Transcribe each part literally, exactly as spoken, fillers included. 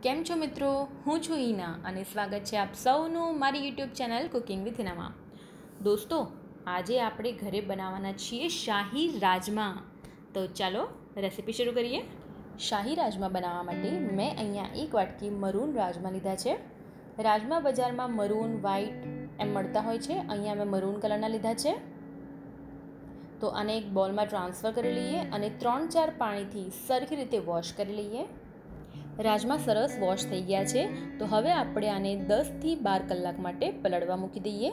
કેમ છો મિત્રો? હું છું ઈના અને સ્વાગત છે આપ સૌનું મારી યુટ્યુબ ચેનલ કુકિંગ વિથ હિનામાં. દોસ્તો, આજે આપણે ઘરે બનાવવાના છીએ શાહી રાજમા. તો ચાલો રેસીપી શરૂ કરીએ. શાહી રાજમા બનાવવા માટે મેં અહીંયા એક વાટકી મરૂન રાજમા લીધા છે. રાજમા બજારમાં મરૂન, વ્હાઈટ એમ મળતા હોય છે. અહીંયા મેં મરૂન કલરના લીધા છે. તો આને એક બોલમાં ટ્રાન્સફર કરી લઈએ અને ત્રણ ચાર પાણીથી સરખી રીતે વોશ કરી લઈએ. રાજમા સરસ વોશ થઈ ગયા છે. તો હવે આપણે આને દસથી બાર કલાક માટે પલળવા મૂકી દઈએ.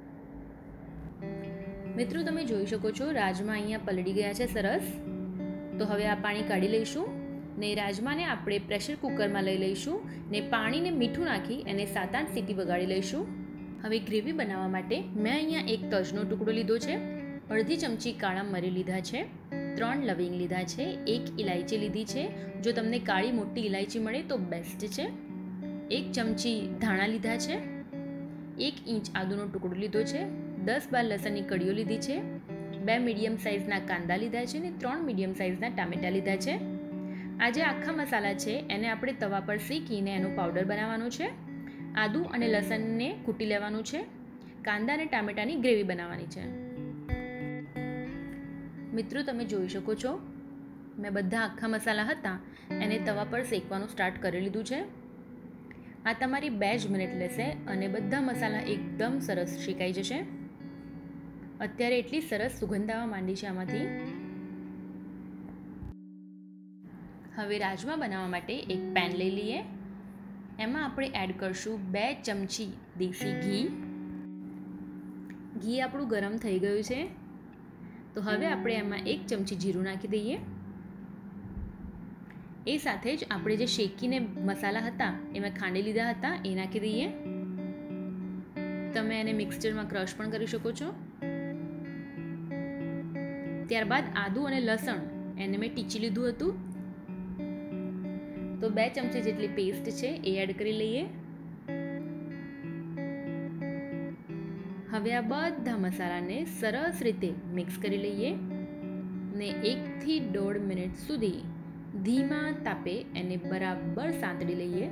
મિત્રો, તમે જોઈ શકો છો રાજમા અહીંયા પલળી ગયા છે સરસ. તો હવે આ પાણી કાઢી લઈશું ને રાજમાને આપણે પ્રેશર કુકરમાં લઈ લઈશું ને પાણીને મીઠું નાખી એને સાત આઠ સીટી વગાડી લઈશું. હવે ગ્રેવી બનાવવા માટે મેં અહીંયા એક તજનો ટુકડો લીધો છે, અડધી ચમચી કાળા મરી લીધા છે, ત્રણ લવિંગ લીધા છે, એક ઇલાયચી લીધી છે. જો તમને કાળી મોટી ઇલાયચી મળે તો બેસ્ટ છે. એક ચમચી ધાણા લીધા છે, એક ઇંચ આદુનો ટુકડો લીધો છે, દસ બાર લસણની કળીઓ લીધી છે, બે મીડિયમ સાઇઝના કાંદા લીધા છે ને ત્રણ મીડિયમ સાઇઝના ટામેટાં લીધા છે. આ જે આખા મસાલા છે એને આપણે તવા પર શેકીને એનો પાવડર બનાવવાનો છે. આદુ અને લસણને કૂટી લેવાનું છે. કાંદા અને ટામેટાની ગ્રેવી બનાવવાની છે. મિત્રો, તમે જોઈ શકો છો મેં બધા આખા મસાલા હતા એને તવા પર શેકવાનું સ્ટાર્ટ કરી લીધું છે. આ તમારી બે જ મિનિટ લેશે અને બધા મસાલા એકદમ સરસ શેકાઈ જશે. અત્યારે એટલી સરસ સુગંધ આવવા માંડી છે આમાંથી. હવે રાજમા બનાવવા માટે એક પેન લઈ લઈએ. એમાં આપણે એડ કરશું બે ચમચી દેશી ઘી. ઘી આપણું ગરમ થઈ ગયું છે. તો હવે આપણે એમાં એક ચમચી જીરું નાખી દઈએ. એ સાથે જ આપણે જે શેકીને મસાલા હતા એમાં ખાંડી લીધા હતા એ નાખી દઈએ. તમે એને મિક્સચરમાં ક્રશ પણ કરી શકો છો. ત્યારબાદ આદુ અને લસણ એને મેં ટીચી લીધું હતું. તો બે ચમચી જેટલી પેસ્ટ છે એ એડ કરી લઈએ. હવે આ બધા મસાલાને સરસ રીતે મિક્સ કરી લઈએ ને એકથી દોઢ મિનિટ સુધી ધીમા તાપે એને બરાબર સાંતળી લઈએ.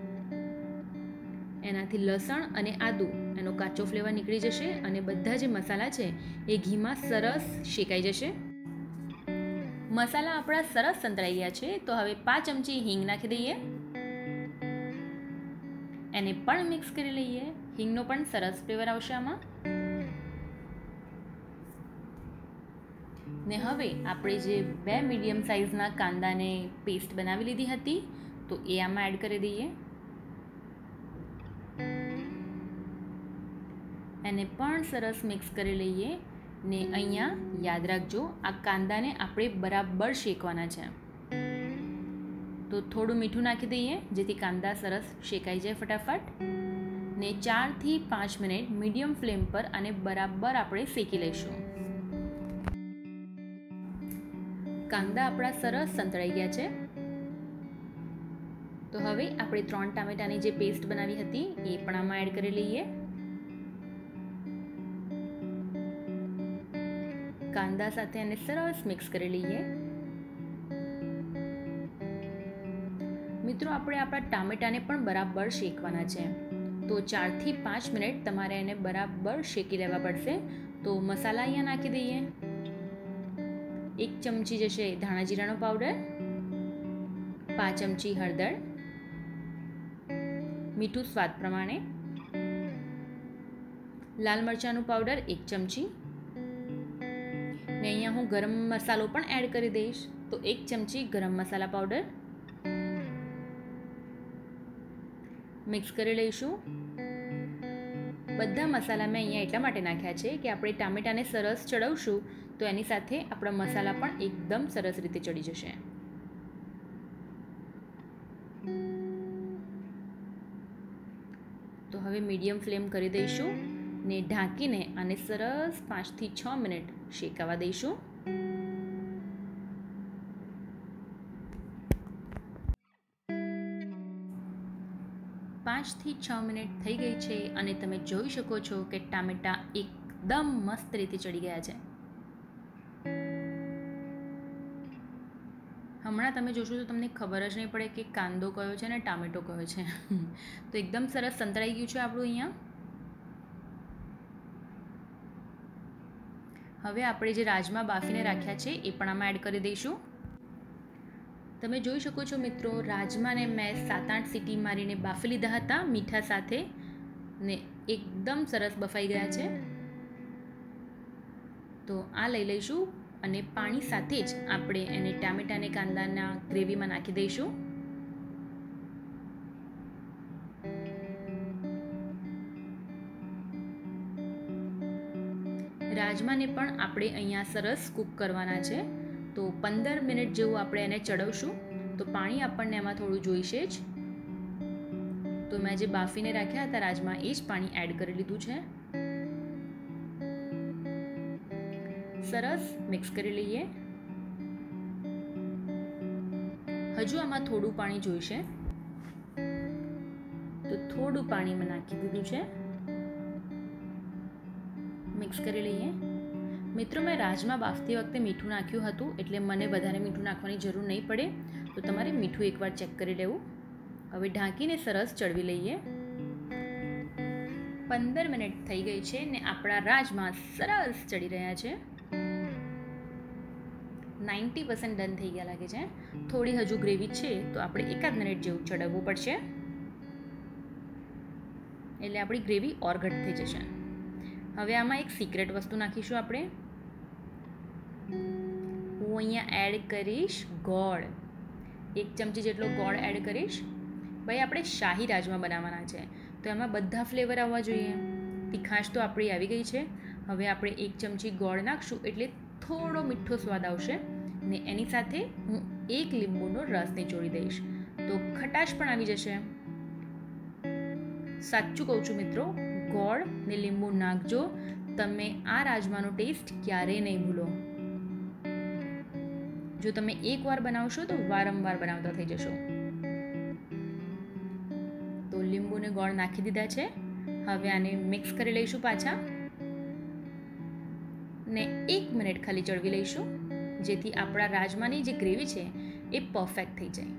એનાથી લસણ અને આદુ એનો કાચો ફ્લેવર નીકળી જશે અને બધા જે મસાલા છે એ ઘીમાં સરસ શેકાઈ જશે. મસાલા આપણા સરસ સંતળાઈ ગયા છે. તો હવે પાંચ ચમચી હિંગ નાખી દઈએ. એને પણ મિક્સ કરી લઈએ. હિંગનો પણ સરસ ફ્લેવર આવશે આમાં. ને હવે આપણે જે બે મીડિયમ સાઇઝના કાંદાને પેસ્ટ બનાવી લીધી હતી તો એ આમાં એડ કરી દઈએ. એને પણ સરસ મિક્સ કરી લઈએ. ને અહીંયા યાદ રાખજો, આ કાંદાને આપણે બરાબર શેકવાના છે. તો થોડું મીઠું નાખી દઈએ જેથી કાંદા સરસ શેકાઈ જાય ફટાફટ. ને ચારથી પાંચ મિનિટ મીડિયમ ફ્લેમ પર આને બરાબર આપણે શેકી લઈશું. કાંદા આપણા સરસ સંતળાઈ ગયા છે. તો હવે આપણે ત્રણ ટામેટાની જે પેસ્ટ બનાવી હતી એ પણ આમાં એડ કરી લઈએ. કાંદા સાથે એને સરસ મિક્સ કરી લઈએ. મિત્રો, આપણે આપણા ટામેટાને પણ બરાબર શેકવાના છે. તો ચારથી પાંચ મિનિટ તમારે એને બરાબર શેકી લેવા પડશે. તો મસાલા અહીંયા નાખી દઈએ. એક ચમચી જશે ધાણા જીરાનો પાવડર, પાંચ ચમચી હળદર, મીઠું સ્વાદ પ્રમાણે, લાલ મરચાંનું પાવડર એક ચમચી ને અહીંયા હું ગરમ મસાલો પણ એડ કરી દઈશ. તો એક ચમચી ગરમ મસાલા પાવડર મિક્સ કરી લઈશું. બધા મસાલા મેં અહીંયા એટલા માટે નાખ્યા છે કે આપણે ટામેટાને સરસ ચડવશું તો એની સાથે આપણા મસાલા પણ એકદમ સરસ રીતે ચડી જશે. તો હવે મીડિયમ ફ્લેમ કરી દઈશું ને ઢાંકીને આને સરસ પાંચથી છ મિનિટ શેકાવા દઈશું. પાંચથી છ મિનિટ થઈ ગઈ છે અને તમે જોઈ શકો છો કે ટામેટાં એકદમ મસ્ત રીતે ચડી ગયા છે. હમણાં તમે જોશો તો તમને ખબર જ નહીં પડે કે કાંદો કયો છે અને ટામેટો કયો છે. તો એકદમ સરસ સંતળાઈ ગયું છે આપણું અહીંયા. હવે આપણે જે રાજમા બાફીને રાખ્યા છે એ પણ આમાં એડ કરી દઈશું. તમે જોઈ શકો છો મિત્રો, રાજમાને મેં સાત આઠ સીટી મારીને બાફી લીધા હતા મીઠા સાથે ને એકદમ સરસ બફાઈ ગયા છે. તો આ લઈ લઈશું અને પાણી સાથે જ આપણે એને ટામેટા અને કાંદાના ગ્રેવીમાં નાખી દઈશું. રાજમાને પણ આપણે અહીંયા સરસ કૂક કરવાના છે. તો પંદર મિનિટ જેવું આપણે એને ચડવશું. તો પાણી આપણને એમાં થોડું જોઈશે જ. તો મેં જે બાફીને રાખ્યા હતા રાજમા એ જ પાણી એડ કરી લીધું છે. સરસ મિક્સ કરી લઈએ. હજુ આમાં થોડું પાણી જોઈશે, તો થોડું પાણી મેં નાખી દીધું છે. મિક્સ કરી લઈએ. મિત્રો, મેં રાજમા બાફતી વખતે મીઠું નાખ્યું હતું, એટલે મને વધારે મીઠું નાખવાની જરૂર નહીં પડે. તો તમારે મીઠું એકવાર ચેક કરી લેવું. હવે ઢાંકીને સરસ ચડવી લઈએ. પંદર મિનિટ થઈ ગઈ છે ને આપણા રાજમા સરસ ચડી રહ્યા છે. નાઇન્ટી પર્સન્ટ ડન થઈ ગયા લાગે છે. થોડી હજુ ગ્રેવી છે, તો આપણે એકાદ મિનિટ જેવું ચડાવવું પડશે, એટલે આપણી ગ્રેવી ઓર ઘટ થઈ જશે. હવે આમાં એક સિક્રેટ વસ્તુ નાખીશું આપણે. હું અહીંયા એડ કરીશ ગોળ. એક ચમચી જેટલો ગોળ એડ કરીશ. ભાઈ, આપણે શાહી રાજમા બનાવવાના છે, તો એમાં બધા ફ્લેવર આવવા જોઈએ. તીખાશ તો આપણી આવી ગઈ છે. હવે આપણે એક ચમચી ગોળ નાખશું એટલે થોડો મીઠો સ્વાદ આવશે ને એની સાથે હું એક લીંબુનો રસ નીચોડી દઈશ, તો ખટાશ પણ આવી જશે. સાચું કહું છું મિત્રો, ગોળ ને લીંબુ નાખજો, તમે આ રાજમાનો ટેસ્ટ ક્યારેય નહીં ભૂલો. જો તમે એકવાર બનાવશો તો વારંવાર બનાવતા થઈ જશો. તો લીંબુ ને ગોળ નાખી દીધા છે. હવે આને મિક્સ કરી લઈશું પાછા ને એક મિનિટ ખાલી ચડવી લઈશું, જેથી આપણા રાજમાની જે ગ્રેવી છે એ પરફેક્ટ થઈ જાય.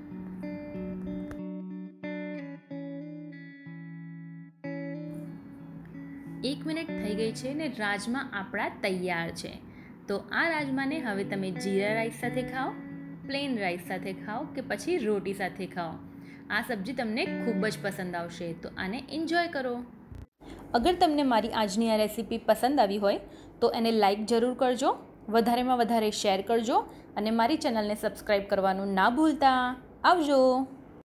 એક મિનિટ થઈ ગઈ છે ને રાજમા આપણા તૈયાર છે. તો આ રાજમાને હવે તમે જીરા રાઈસ સાથે ખાઓ, પ્લેન રાઈસ સાથે ખાઓ કે પછી રોટી સાથે ખાઓ, આ સબ્જી તમને ખૂબ જ પસંદ આવશે. તો આને એન્જોય કરો. અગર તમને મારી આજની આ રેસીપી પસંદ આવી હોય તો એને લાઈક જરૂર કરજો, વધારેમાં વધારે શેર કરજો અને મારી ચેનલને સબસ્ક્રાઈબ કરવાનું ના ભૂલતા. આવજો.